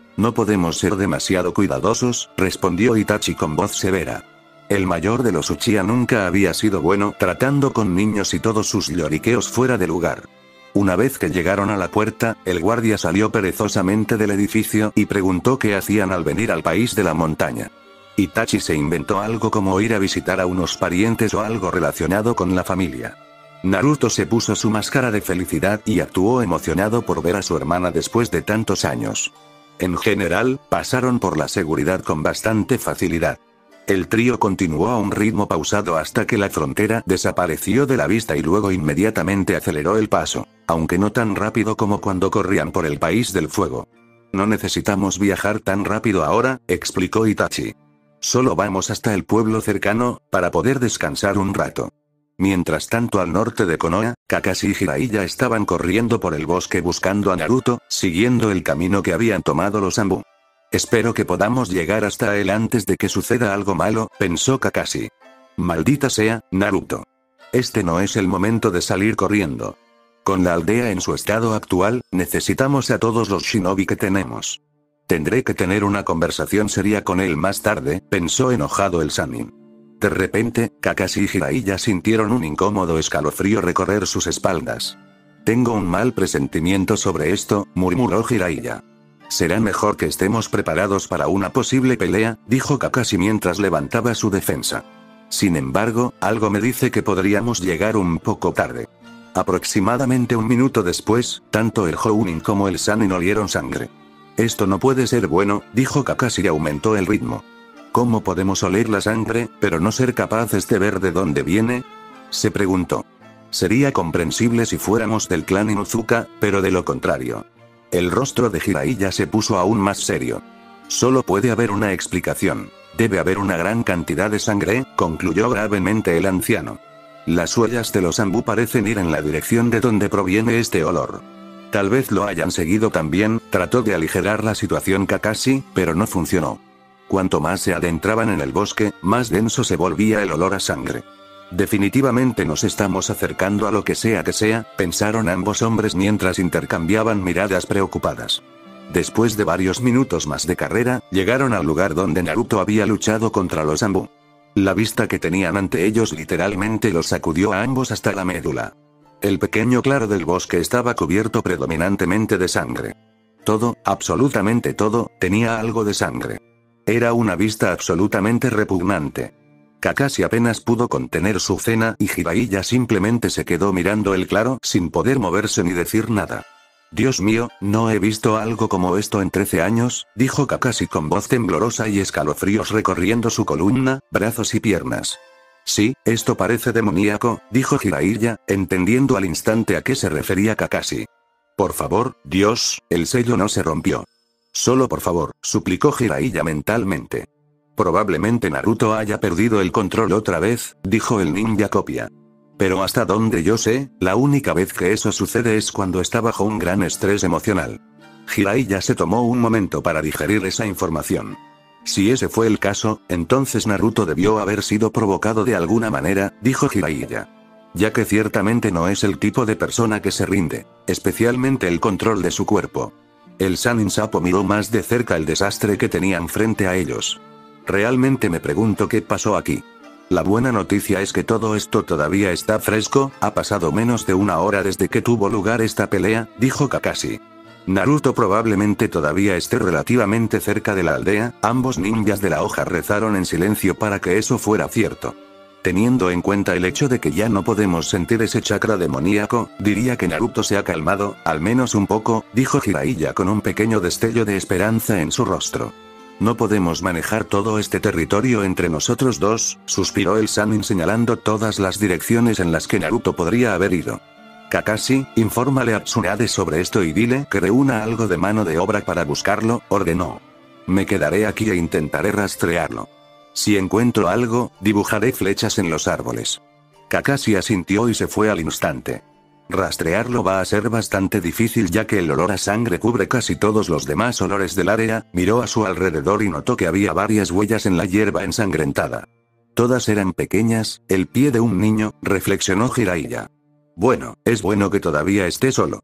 No podemos ser demasiado cuidadosos, respondió Itachi con voz severa. El mayor de los Uchiha nunca había sido bueno tratando con niños y todos sus lloriqueos fuera de lugar. Una vez que llegaron a la puerta, el guardia salió perezosamente del edificio y preguntó qué hacían al venir al país de la montaña. Itachi se inventó algo como ir a visitar a unos parientes o algo relacionado con la familia. Naruto se puso su máscara de felicidad y actuó emocionado por ver a su hermana después de tantos años. En general, pasaron por la seguridad con bastante facilidad. El trío continuó a un ritmo pausado hasta que la frontera desapareció de la vista y luego inmediatamente aceleró el paso, aunque no tan rápido como cuando corrían por el país del fuego. No necesitamos viajar tan rápido ahora, explicó Itachi. Solo vamos hasta el pueblo cercano, para poder descansar un rato. Mientras tanto al norte de Konoha, Kakashi y Jiraiya estaban corriendo por el bosque buscando a Naruto, siguiendo el camino que habían tomado los Anbu. Espero que podamos llegar hasta él antes de que suceda algo malo, pensó Kakashi. Maldita sea, Naruto. Este no es el momento de salir corriendo. Con la aldea en su estado actual, necesitamos a todos los shinobi que tenemos. Tendré que tener una conversación seria con él más tarde, pensó enojado el Sannin. De repente, Kakashi y Jiraiya sintieron un incómodo escalofrío recorrer sus espaldas. Tengo un mal presentimiento sobre esto, murmuró Jiraiya. Será mejor que estemos preparados para una posible pelea, dijo Kakashi mientras levantaba su defensa. Sin embargo, algo me dice que podríamos llegar un poco tarde. Aproximadamente un minuto después, tanto el Jounin como el Sannin olieron sangre. Esto no puede ser bueno, dijo Kakashi y aumentó el ritmo. ¿Cómo podemos oler la sangre, pero no ser capaces de ver de dónde viene? Se preguntó. Sería comprensible si fuéramos del clan Inuzuka, pero de lo contrario. El rostro de Jiraiya se puso aún más serio. Solo puede haber una explicación. Debe haber una gran cantidad de sangre, concluyó gravemente el anciano. Las huellas de los Anbu parecen ir en la dirección de donde proviene este olor. Tal vez lo hayan seguido también, trató de aligerar la situación Kakashi, pero no funcionó. Cuanto más se adentraban en el bosque, más denso se volvía el olor a sangre. Definitivamente nos estamos acercando a lo que sea, pensaron ambos hombres mientras intercambiaban miradas preocupadas. Después de varios minutos más de carrera, llegaron al lugar donde Naruto había luchado contra los Anbu. La vista que tenían ante ellos literalmente los sacudió a ambos hasta la médula. El pequeño claro del bosque estaba cubierto predominantemente de sangre. Todo, absolutamente todo, tenía algo de sangre. Era una vista absolutamente repugnante. Kakashi apenas pudo contener su cena y Jiraiya simplemente se quedó mirando el claro sin poder moverse ni decir nada. Dios mío, no he visto algo como esto en 13 años, dijo Kakashi con voz temblorosa y escalofríos recorriendo su columna, brazos y piernas. Sí, esto parece demoníaco, dijo Jiraiya, entendiendo al instante a qué se refería Kakashi. Por favor, Dios, el sello no se rompió. Solo por favor, suplicó Jiraiya mentalmente. Probablemente Naruto haya perdido el control otra vez, dijo el ninja copia. Pero hasta donde yo sé, la única vez que eso sucede es cuando está bajo un gran estrés emocional. Jiraiya se tomó un momento para digerir esa información. Si ese fue el caso, entonces Naruto debió haber sido provocado de alguna manera, dijo Jiraiya. Ya que ciertamente no es el tipo de persona que se rinde, especialmente el control de su cuerpo. El Sannin Sapo miró más de cerca el desastre que tenían frente a ellos. Realmente me pregunto qué pasó aquí. La buena noticia es que todo esto todavía está fresco, ha pasado menos de una hora desde que tuvo lugar esta pelea, dijo Kakashi. Naruto probablemente todavía esté relativamente cerca de la aldea, ambos ninjas de la hoja rezaron en silencio para que eso fuera cierto. Teniendo en cuenta el hecho de que ya no podemos sentir ese chakra demoníaco, diría que Naruto se ha calmado, al menos un poco, dijo Jiraiya con un pequeño destello de esperanza en su rostro. No podemos manejar todo este territorio entre nosotros dos, suspiró el Sannin señalando todas las direcciones en las que Naruto podría haber ido. Kakashi, infórmale a Tsunade sobre esto y dile que reúna algo de mano de obra para buscarlo, ordenó. Me quedaré aquí e intentaré rastrearlo. Si encuentro algo, dibujaré flechas en los árboles. Kakashi asintió y se fue al instante. Rastrearlo va a ser bastante difícil ya que el olor a sangre cubre casi todos los demás olores del área, miró a su alrededor y notó que había varias huellas en la hierba ensangrentada. Todas eran pequeñas, el pie de un niño, reflexionó Jiraiya. Bueno, es bueno que todavía esté solo.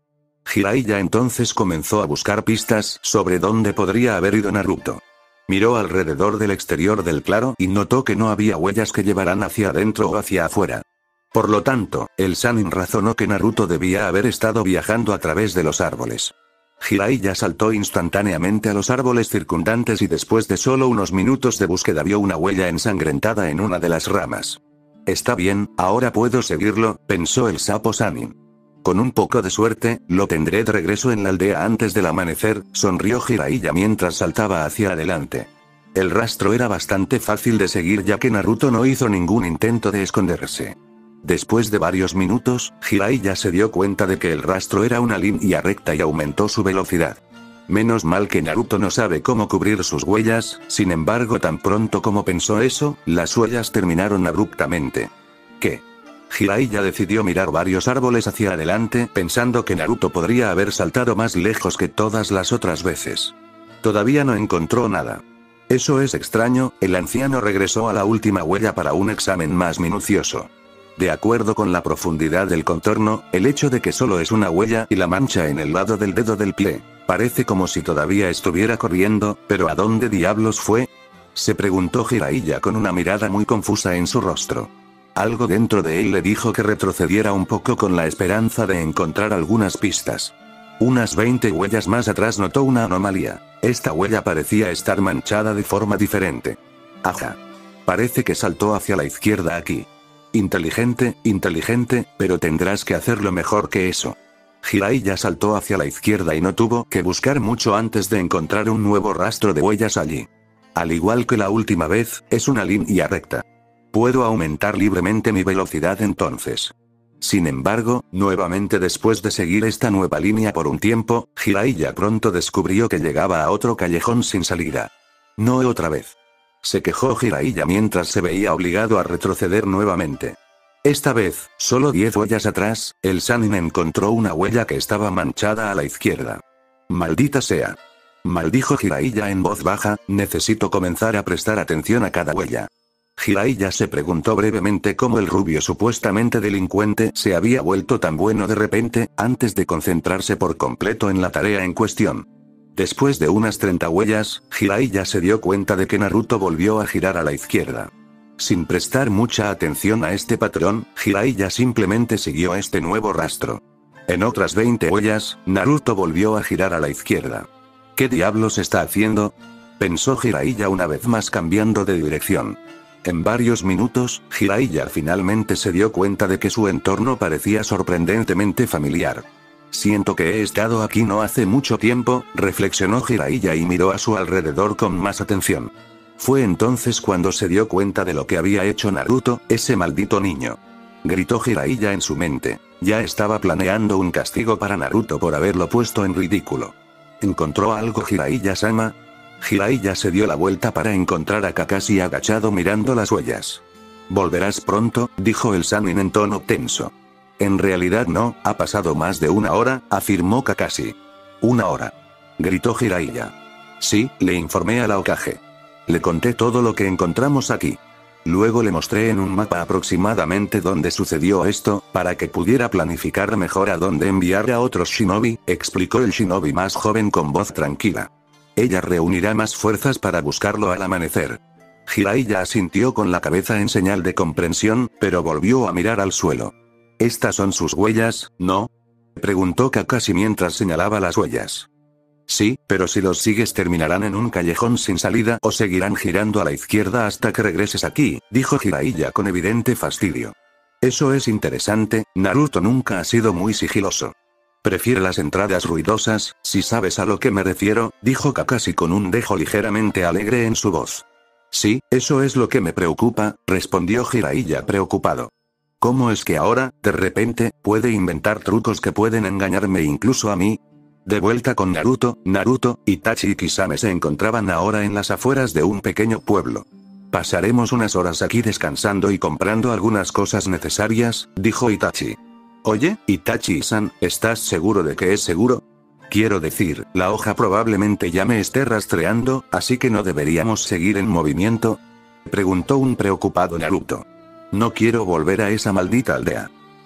Jiraiya entonces comenzó a buscar pistas sobre dónde podría haber ido Naruto. Miró alrededor del exterior del claro y notó que no había huellas que llevaran hacia adentro o hacia afuera. Por lo tanto, el Sannin razonó que Naruto debía haber estado viajando a través de los árboles. Jiraiya saltó instantáneamente a los árboles circundantes y después de solo unos minutos de búsqueda vio una huella ensangrentada en una de las ramas. Está bien, ahora puedo seguirlo, pensó el sapo Sannin. Con un poco de suerte, lo tendré de regreso en la aldea antes del amanecer, sonrió Jiraiya mientras saltaba hacia adelante. El rastro era bastante fácil de seguir ya que Naruto no hizo ningún intento de esconderse. Después de varios minutos, Jiraiya se dio cuenta de que el rastro era una línea recta y aumentó su velocidad. Menos mal que Naruto no sabe cómo cubrir sus huellas, sin embargo tan pronto como pensó eso, las huellas terminaron abruptamente. ¿Qué? Jiraiya decidió mirar varios árboles hacia adelante pensando que Naruto podría haber saltado más lejos que todas las otras veces. Todavía no encontró nada. Eso es extraño, el anciano regresó a la última huella para un examen más minucioso. De acuerdo con la profundidad del contorno, el hecho de que solo es una huella y la mancha en el lado del dedo del pie, parece como si todavía estuviera corriendo, pero ¿a dónde diablos fue? Se preguntó Jiraiya con una mirada muy confusa en su rostro. Algo dentro de él le dijo que retrocediera un poco con la esperanza de encontrar algunas pistas. Unas 20 huellas más atrás notó una anomalía. Esta huella parecía estar manchada de forma diferente. Ajá. Parece que saltó hacia la izquierda aquí. Inteligente, pero tendrás que hacerlo mejor que eso. Jiraiya saltó hacia la izquierda y no tuvo que buscar mucho antes de encontrar un nuevo rastro de huellas allí. Al igual que la última vez, es una línea recta. Puedo aumentar libremente mi velocidad entonces. Sin embargo, nuevamente después de seguir esta nueva línea por un tiempo, Jiraiya pronto descubrió que llegaba a otro callejón sin salida. No otra vez. Se quejó Jiraiya mientras se veía obligado a retroceder nuevamente. Esta vez, solo 10 huellas atrás, el Sannin encontró una huella que estaba manchada a la izquierda. Maldita sea. Maldijo Jiraiya en voz baja, necesito comenzar a prestar atención a cada huella. Jiraiya se preguntó brevemente cómo el rubio supuestamente delincuente se había vuelto tan bueno de repente, antes de concentrarse por completo en la tarea en cuestión. Después de unas 30 huellas, Jiraiya se dio cuenta de que Naruto volvió a girar a la izquierda. Sin prestar mucha atención a este patrón, Jiraiya simplemente siguió este nuevo rastro. En otras 20 huellas, Naruto volvió a girar a la izquierda. ¿Qué diablos está haciendo? Pensó Jiraiya una vez más cambiando de dirección. En varios minutos, Jiraiya finalmente se dio cuenta de que su entorno parecía sorprendentemente familiar. Siento que he estado aquí no hace mucho tiempo, reflexionó Jiraiya y miró a su alrededor con más atención. Fue entonces cuando se dio cuenta de lo que había hecho Naruto, ese maldito niño. Gritó Jiraiya en su mente. Ya estaba planeando un castigo para Naruto por haberlo puesto en ridículo. ¿Encontró algo Jiraiya-sama? Jiraiya se dio la vuelta para encontrar a Kakashi agachado mirando las huellas. «Volverás pronto», dijo el Sannin en tono tenso. En realidad no, ha pasado más de una hora, afirmó Kakashi. «¿Una hora?», gritó Jiraiya. «Sí», le informé al Hokage. Le conté todo lo que encontramos aquí. Luego le mostré en un mapa aproximadamente dónde sucedió esto, para que pudiera planificar mejor a dónde enviar a otros shinobi, explicó el shinobi más joven con voz tranquila. Ella reunirá más fuerzas para buscarlo al amanecer. Jiraiya asintió con la cabeza en señal de comprensión, pero volvió a mirar al suelo. ¿Estas son sus huellas, no?, preguntó Kakashi mientras señalaba las huellas. Sí, pero si los sigues terminarán en un callejón sin salida o seguirán girando a la izquierda hasta que regreses aquí, dijo Jiraiya con evidente fastidio. Eso es interesante, Naruto nunca ha sido muy sigiloso. Prefiere las entradas ruidosas, si sabes a lo que me refiero, dijo Kakashi con un dejo ligeramente alegre en su voz. Sí, eso es lo que me preocupa, respondió Jiraiya preocupado. ¿Cómo es que ahora, de repente, puede inventar trucos que pueden engañarme incluso a mí? De vuelta con Naruto, Itachi y Kisame se encontraban ahora en las afueras de un pequeño pueblo. Pasaremos unas horas aquí descansando y comprando algunas cosas necesarias, dijo Itachi. Oye, Itachi-san, ¿estás seguro de que es seguro? Quiero decir, la hoja probablemente ya me esté rastreando, así que no deberíamos seguir en movimiento, preguntó un preocupado Naruto. No quiero volver a esa maldita aldea.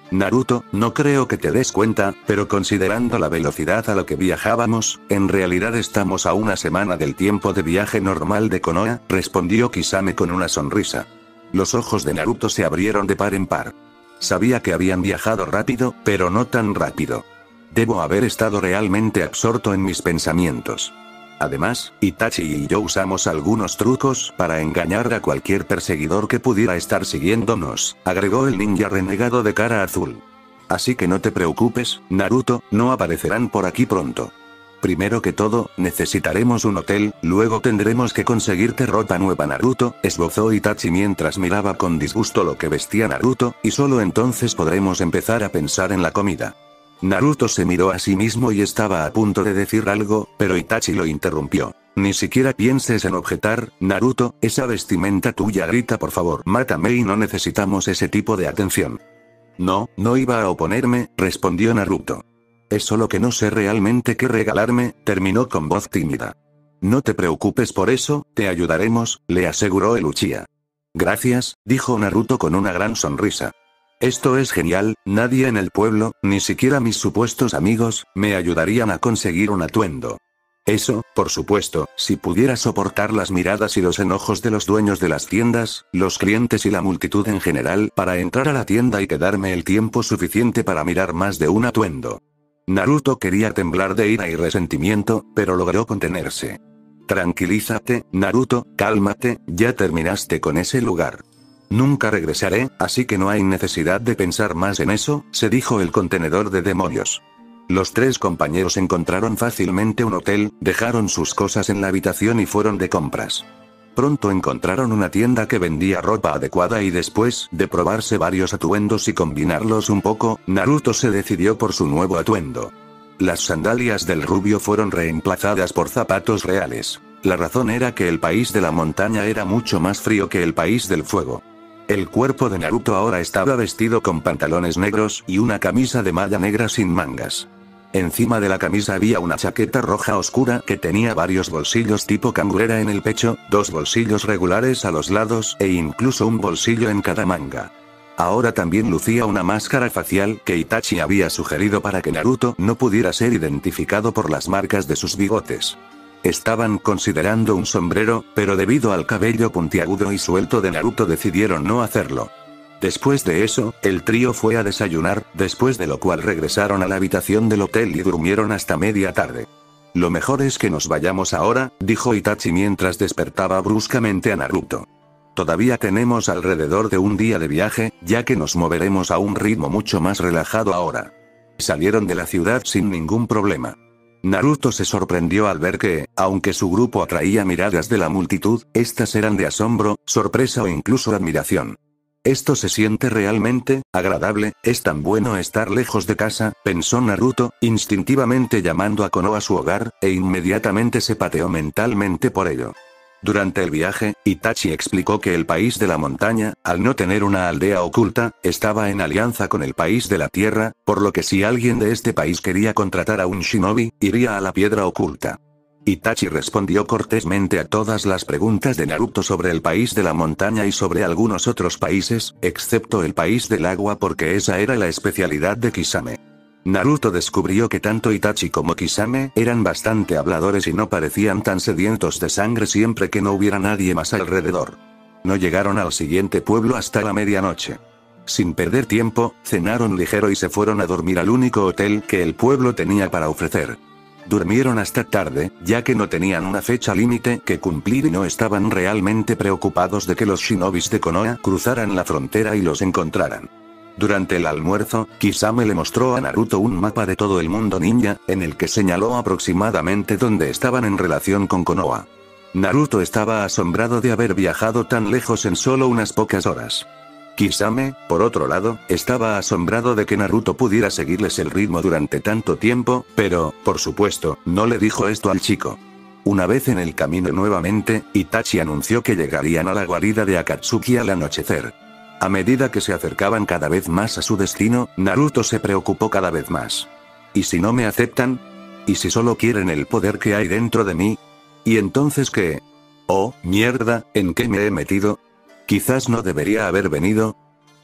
Naruto, no creo que te des cuenta, pero considerando la velocidad a la que viajábamos, en realidad estamos a una semana del tiempo de viaje normal de Konoha, respondió Kisame con una sonrisa. Los ojos de Naruto se abrieron de par en par. Sabía que habían viajado rápido, pero no tan rápido. Debo haber estado realmente absorto en mis pensamientos. Además, Itachi y yo usamos algunos trucos para engañar a cualquier perseguidor que pudiera estar siguiéndonos, agregó el ninja renegado de cara azul. Así que no te preocupes, Naruto, no aparecerán por aquí pronto. Primero que todo, necesitaremos un hotel, luego tendremos que conseguirte ropa nueva. Naruto, esbozó Itachi mientras miraba con disgusto lo que vestía Naruto, y solo entonces podremos empezar a pensar en la comida. Naruto se miró a sí mismo y estaba a punto de decir algo, pero Itachi lo interrumpió. Ni siquiera pienses en objetar, Naruto, esa vestimenta tuya grita por favor. Mátame y no necesitamos ese tipo de atención. No iba a oponerme, respondió Naruto. Es solo que no sé realmente qué regalarme, terminó con voz tímida. No te preocupes por eso, te ayudaremos, le aseguró el Uchiha. Gracias, dijo Naruto con una gran sonrisa. Esto es genial, nadie en el pueblo, ni siquiera mis supuestos amigos, me ayudarían a conseguir un atuendo. Eso, por supuesto, si pudiera soportar las miradas y los enojos de los dueños de las tiendas, los clientes y la multitud en general, para entrar a la tienda y quedarme el tiempo suficiente para mirar más de un atuendo. Naruto quería temblar de ira y resentimiento, pero logró contenerse. Tranquilízate, Naruto, cálmate, ya terminaste con ese lugar. Nunca regresaré, así que no hay necesidad de pensar más en eso, se dijo el contenedor de demonios. Los tres compañeros encontraron fácilmente un hotel, dejaron sus cosas en la habitación y fueron de compras. Pronto encontraron una tienda que vendía ropa adecuada y después de probarse varios atuendos y combinarlos un poco, Naruto se decidió por su nuevo atuendo. Las sandalias del rubio fueron reemplazadas por zapatos reales. La razón era que el país de la montaña era mucho más frío que el país del fuego. El cuerpo de Naruto ahora estaba vestido con pantalones negros y una camisa de malla negra sin mangas. Encima de la camisa había una chaqueta roja oscura que tenía varios bolsillos tipo cangurera en el pecho, 2 bolsillos regulares a los lados e incluso un bolsillo en cada manga. Ahora también lucía una máscara facial que Itachi había sugerido para que Naruto no pudiera ser identificado por las marcas de sus bigotes. Estaban considerando un sombrero, pero debido al cabello puntiagudo y suelto de Naruto decidieron no hacerlo. Después de eso, el trío fue a desayunar, después de lo cual regresaron a la habitación del hotel y durmieron hasta media tarde. Lo mejor es que nos vayamos ahora, dijo Itachi mientras despertaba bruscamente a Naruto. Todavía tenemos alrededor de un día de viaje, ya que nos moveremos a un ritmo mucho más relajado ahora. Salieron de la ciudad sin ningún problema. Naruto se sorprendió al ver que, aunque su grupo atraía miradas de la multitud, estas eran de asombro, sorpresa o incluso admiración. Esto se siente realmente agradable, es tan bueno estar lejos de casa, pensó Naruto, instintivamente llamando a Konoha a su hogar, e inmediatamente se pateó mentalmente por ello. Durante el viaje, Itachi explicó que el país de la montaña, al no tener una aldea oculta, estaba en alianza con el país de la tierra, por lo que si alguien de este país quería contratar a un shinobi, iría a la piedra oculta. Itachi respondió cortésmente a todas las preguntas de Naruto sobre el país de la montaña y sobre algunos otros países, excepto el país del agua porque esa era la especialidad de Kisame. Naruto descubrió que tanto Itachi como Kisame eran bastante habladores y no parecían tan sedientos de sangre siempre que no hubiera nadie más alrededor. No llegaron al siguiente pueblo hasta la medianoche. Sin perder tiempo, cenaron ligero y se fueron a dormir al único hotel que el pueblo tenía para ofrecer. Durmieron hasta tarde, ya que no tenían una fecha límite que cumplir y no estaban realmente preocupados de que los shinobis de Konoha cruzaran la frontera y los encontraran. Durante el almuerzo, Kisame le mostró a Naruto un mapa de todo el mundo ninja, en el que señaló aproximadamente dónde estaban en relación con Konoha. Naruto estaba asombrado de haber viajado tan lejos en solo unas pocas horas. Kisame, por otro lado, estaba asombrado de que Naruto pudiera seguirles el ritmo durante tanto tiempo, pero, por supuesto, no le dijo esto al chico. Una vez en el camino nuevamente, Itachi anunció que llegarían a la guarida de Akatsuki al anochecer. A medida que se acercaban cada vez más a su destino, Naruto se preocupó cada vez más. ¿Y si no me aceptan? ¿Y si solo quieren el poder que hay dentro de mí? ¿Y entonces qué? Oh, mierda, ¿en qué me he metido? Quizás no debería haber venido.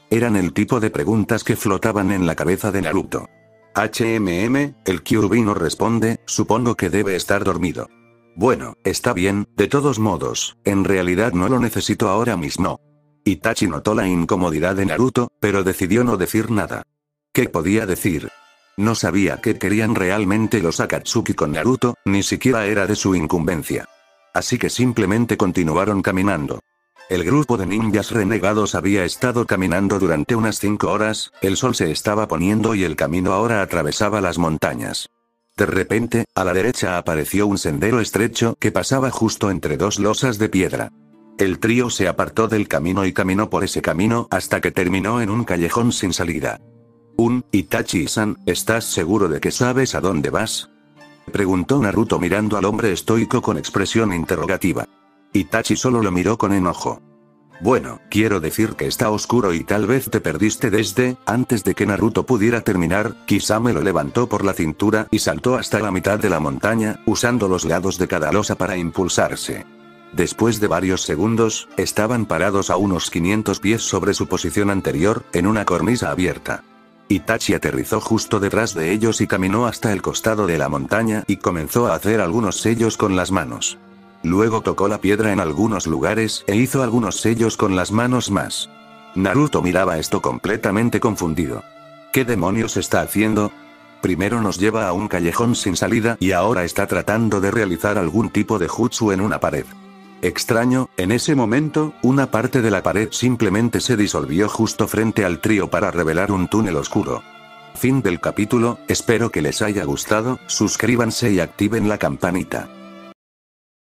Eran el tipo de preguntas que flotaban en la cabeza de Naruto. El Kyuubi no responde, supongo que debe estar dormido. Bueno, está bien, de todos modos, en realidad no lo necesito ahora mismo. Itachi notó la incomodidad de Naruto, pero decidió no decir nada. ¿Qué podía decir? No sabía qué querían realmente los Akatsuki con Naruto, ni siquiera era de su incumbencia. Así que simplemente continuaron caminando. El grupo de ninjas renegados había estado caminando durante unas 5 horas, el sol se estaba poniendo y el camino ahora atravesaba las montañas. De repente, a la derecha apareció un sendero estrecho que pasaba justo entre dos losas de piedra. El trío se apartó del camino y caminó por ese camino hasta que terminó en un callejón sin salida. Itachi-san, ¿estás seguro de que sabes a dónde vas? Preguntó Naruto mirando al hombre estoico con expresión interrogativa. Itachi solo lo miró con enojo. Bueno, quiero decir que está oscuro y tal vez te perdiste desde, antes de que Naruto pudiera terminar, Kisame lo levantó por la cintura y saltó hasta la mitad de la montaña, usando los lados de cada losa para impulsarse. Después de varios segundos, estaban parados a unos 500 pies sobre su posición anterior, en una cornisa abierta. Itachi aterrizó justo detrás de ellos y caminó hasta el costado de la montaña y comenzó a hacer algunos sellos con las manos. Luego tocó la piedra en algunos lugares e hizo algunos sellos con las manos más. Naruto miraba esto completamente confundido. ¿Qué demonios está haciendo? Primero nos lleva a un callejón sin salida y ahora está tratando de realizar algún tipo de jutsu en una pared. Extraño, en ese momento, una parte de la pared simplemente se disolvió justo frente al trío para revelar un túnel oscuro. Fin del capítulo, espero que les haya gustado, suscríbanse y activen la campanita.